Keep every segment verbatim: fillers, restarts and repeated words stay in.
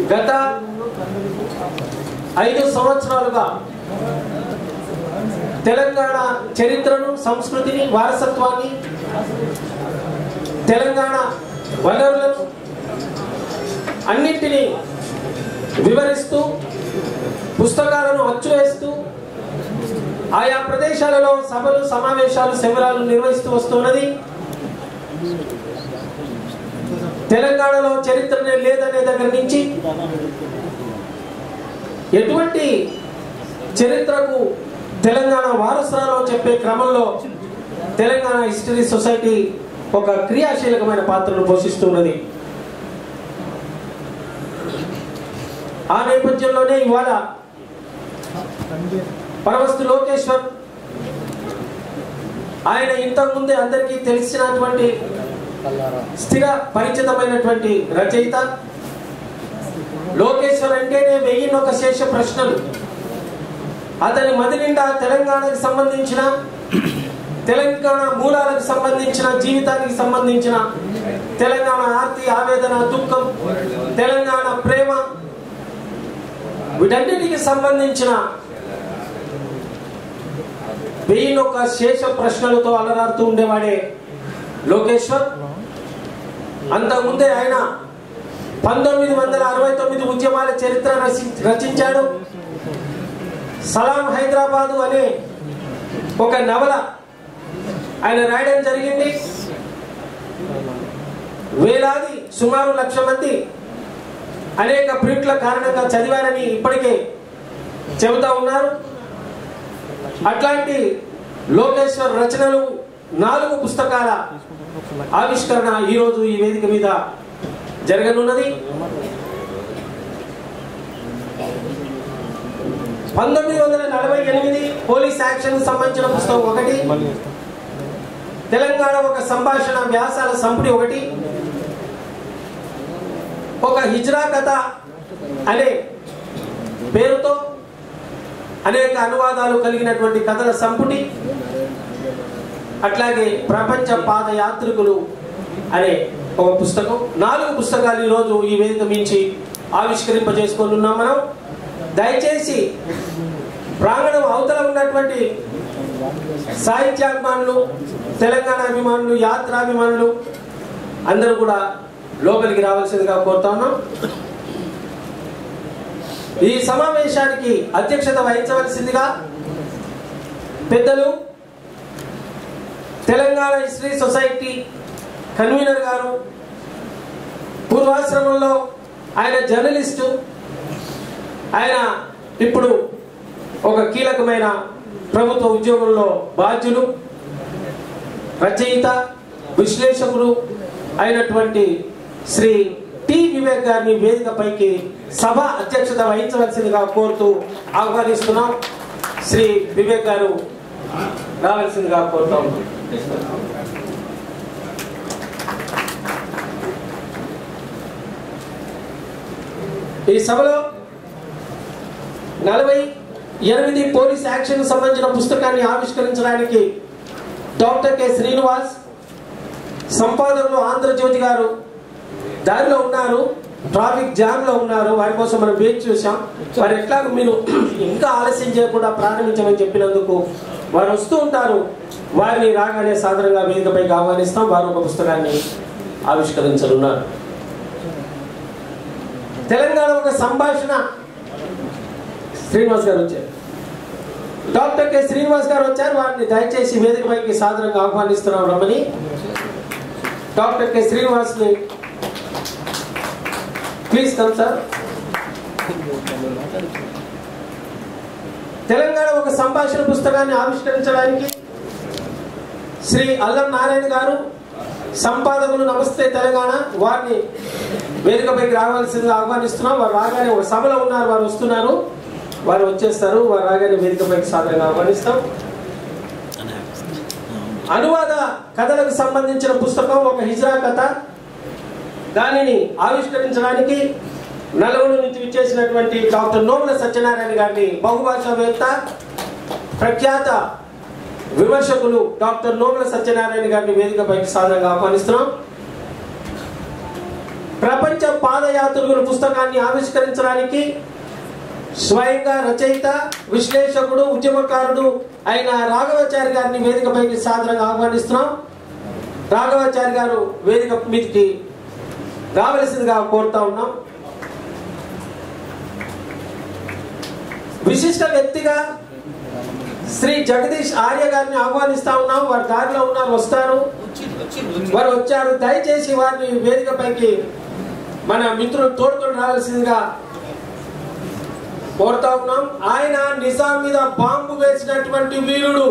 గత ఐదు సంవత్సరాలుగా తెలంగాణ చరిత్రను, సంస్కృతిని, వారసత్వాన్ని, తెలంగాణ వనరులను అన్నింటినీ వివరిస్తూ పుస్తకాలను అచ్చువేస్తూ ఆయా ప్రదేశాలలో సభలు, సమావేశాలు, శిబిరాలు నిర్వహిస్తూ వస్తున్నది. తెలంగాణలో చరిత్రనే లేదనే దగ్గర నుంచి ఎటువంటి చరిత్రకు తెలంగాణ వారసురాలో చెప్పే క్రమంలో తెలంగాణ హిస్టరీ సొసైటీ ఒక క్రియాశీలకమైన పాత్రను పోషిస్తున్నది. ఆ నేపథ్యంలోనే ఇవాళ పరమస్తు లోకేశ్వర్ ఆయన ఇంతకుముందే అందరికీ తెలిసినటువంటి స్థిర పరిచితమైనటువంటి రచయిత. లోకేశ్వర్ అంటేనే వెయ్యిన్నొక శేష ప్రశ్నలు. అతని మది నిండా తెలంగాణకు సంబంధించిన, తెలంగాణ మూలాలకు సంబంధించిన, జీవితానికి సంబంధించిన, తెలంగాణ ఆర్తి, ఆవేదన, దుఃఖం, తెలంగాణ ప్రేమ, వీటన్నిటికి సంబంధించిన వెయ్యిన్నొక శేష ప్రశ్నలతో అలరాడుతూ ఉండేవాడే లోకేశ్వర్. అంతకుముందే ఆయన పంతొమ్మిది వందల అరవై తొమ్మిది ఉద్యమాల చరిత్ర రచించాడు. సలాం హైదరాబాదు అనే ఒక నవల ఆయన రాయడం జరిగింది. వేలాది, సుమారు లక్ష మంది అనేక ప్రింట్ల కారణంగా చదివారని ఇప్పటికే చెబుతా ఉన్నారు. అట్లాంటి లోకేశ్వర్ రచనలు నాలుగు పుస్తకాల ఆవిష్కరణ ఈరోజు ఈ వేదిక మీద జరగనున్నది. పంతొమ్మిది వందల నలభై ఎనిమిది పోలీస్ యాక్షన్ సంబంధించిన పుస్తకం ఒకటి, తెలంగాణ ఒక సంభాషణ వ్యాసాల సంపుటి ఒకటి, ఒక హిజ్రా కథ అనే పేరుతో అనేక అనువాదాలు కలిగినటువంటి కథల సంపుటి, అట్లాగే ప్రపంచ పాదయాత్రికులు అనే ఒక పుస్తకం. నాలుగు పుస్తకాలు ఈరోజు ఈ వేదిక మించి ఆవిష్కరింపజేసుకొని ఉన్నాం మనం. దయచేసి ప్రాంగణం అవతల ఉన్నటువంటి సాహిత్యాభిమానులు, తెలంగాణ అభిమానులు, యాత్రాభిమానులు అందరూ కూడా లోపలికి రావాల్సిందిగా కోరుతా ఉన్నాం. ఈ సమావేశానికి అధ్యక్షత వహించవలసిందిగా పెద్దలు తెలంగాణ హిస్టరీ సొసైటీ కన్వీనర్ గారు, పూర్వాశ్రమంలో ఆయన జర్నలిస్టు, ఆయన ఇప్పుడు ఒక కీలకమైన ప్రభుత్వ ఉద్యోగంలో బాధ్యులు, రచయిత, విశ్లేషకులు అయినటువంటి శ్రీ టి వివేక్ గారిని వేదికపైకి సభ అధ్యక్షత వహించవలసిందిగా కోరుతూ ఆహ్వానిస్తున్నాం. శ్రీ వివేక్ గారు రావాల్సిందిగా కోరుతాం. ఈ సభలో నలభై ఎనిమిది పోలీస్ యాక్షన్ సంబంధించిన పుస్తకాన్ని ఆవిష్కరించడానికి డాక్టర్ కె శ్రీనివాస్, సంపాదకులు ఆంధ్రజ్యోతి గారు దారిలో ఉన్నారు, ట్రాఫిక్ జామ్ లో ఉన్నారు. వారి కోసం మనం వేచి చూసాం. వారు ఎట్లాగో మీరు ఇంకా ఆలస్యం చేయకుండా ప్రారంభించమని చెప్పినందుకు వారు వస్తూ ఉంటారు. వారిని రాగానే సాధారణంగా వేదికపైకి ఆహ్వానిస్తాం. వారు ఒక పుస్తకాన్ని ఆవిష్కరించనున్నారు. తెలంగాణ ఒక సంభాషణ. శ్రీనివాస్ గారు వచ్చారు, డాక్టర్ కె శ్రీనివాస్ గారు వచ్చారు. వారిని దయచేసి వేదికపైకి సాధారణంగా ఆహ్వానిస్తున్నాం రమ్మని. డాక్టర్ కె శ్రీనివాస్ ని ప్లీజ్ కమ్ సార్. తెలంగాణ ఒక సంభాషణ పుస్తకాన్ని ఆవిష్కరించడానికి శ్రీ అల్లం నారాయణ గారు, సంపాదకులు నమస్తే తెలంగాణ, వారిని వేదికపైకి రావాల్సిందిగా ఆహ్వానిస్తున్నాం. వారు రాగానే ఒక సభలో ఉన్నారు, వారు వస్తున్నారు, వారు వచ్చేస్తారు. వారు రాగానే వేదికపైకి సాధారణంగా ఆహ్వానిస్తాం. అనువాద కథలకు సంబంధించిన పుస్తకం ఒక హిజ్రా కథ. దానిని ఆవిష్కరించడానికి నలుగురు నుంచి విచ్చేసినటువంటి డాక్టర్ నోముల సత్యనారాయణ గారిని, బహుభాషావేత్త, ప్రఖ్యాత విమర్శకులు డాక్టర్ నోముల సత్యనారాయణ గారిని వేదికపైకి సాధారణంగా ఆహ్వానిస్తున్నాం. ప్రపంచ పాదయాత్రికుల పుస్తకాన్ని ఆవిష్కరించడానికి స్వయంగా రచయిత, విశ్లేషకుడు, ఉద్యమకారుడు అయిన రాఘవాచారి గారిని వేదికపైకి సాదరంగా ఆహ్వానిస్తున్నాం. రాఘవాచారి గారు వేదిక మీదకి రావలసిందిగా కోరుతా ఉన్నాం. విశిష్ట వ్యక్తిగా శ్రీ జగదీష్ ఆర్య గారిని ఆహ్వానిస్తా ఉన్నాం. వారి దారిలో ఉన్నారు, వస్తారు, వారు వచ్చారు. దయచేసి వారిని వేదికపైకి మన మిత్రులు తోడుకొని రావాల్సిందిగా కోరుతా ఉన్నాం. ఆయన నిజాం మీద బాంబు వేసినటువంటి వీరుడు.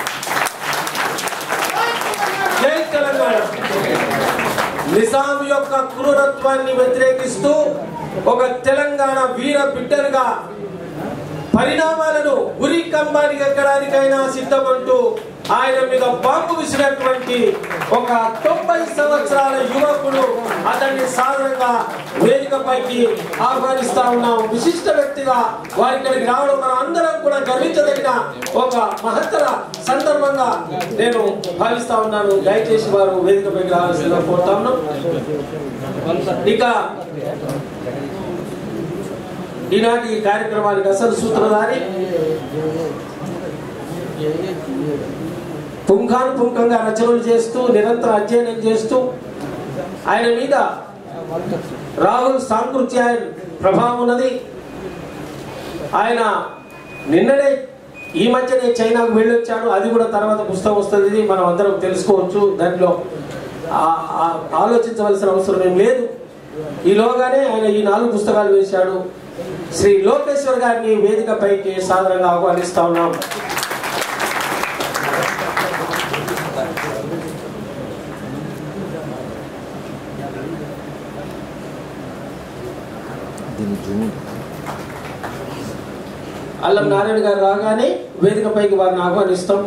జై తెలంగాణ. నిజాం యొక్క క్రూరత్వాన్ని వ్యతిరేకిస్తూ ఒక తెలంగాణ వీర బిడ్డలుగా పరిణామాలను ఉరి కంబానికి ఎక్కడానికైనా సిద్ధమంటూ ఆయన మీద బాంబు విసినటువంటి ఒక తొంభై సంవత్సరాల యువకుడు. అతన్ని సాధారణంగా వేదికపైకి ఆహ్వానిస్తా ఉన్నాం. విశిష్ట వ్యక్తిగా వారి ఇక్కడికి రావడం మనం అందరం కూడా గర్వించదగిన ఒక మహత్తర సందర్భంగా నేను భావిస్తా ఉన్నాను. దయచేసి వారు వేదికపైకి రావాల్సిందిగా కోరుతా ఉన్నాం. ఇక ఈనాటి ఈ కార్యక్రమానికి అసలు సూత్రధారి, పుంఖానుపుంఖంగా రచనలు చేస్తూ నిరంతర అధ్యయనం చేస్తూ ఆయన మీద రాహుల్ సాంకృత్యాయ ప్రభావం ఉన్నది. ఆయన నిన్ననే ఈ మధ్యనే చైనాకు వెళ్ళొచ్చాడు. అది కూడా తర్వాత పుస్తకం వస్తుంది, మనం అందరం తెలుసుకోవచ్చు. దాంట్లో ఆలోచించవలసిన అవసరం ఏం లేదు. ఈలోగానే ఆయన ఈ నాలుగు పుస్తకాలు వేశాడు. శ్రీ లోకేశ్వర్ గారిని వేదికపైకి సాధారణంగా ఆహ్వానిస్తా ఉన్నాం. అల్లం నారాయణ గారు రాగానే వేదికపైకి వారిని ఆహ్వానిస్తాం.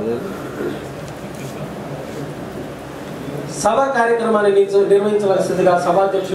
సభ కార్యక్రమాన్ని నిర్వహించవలసిందిగా సభాధ్యక్షుడు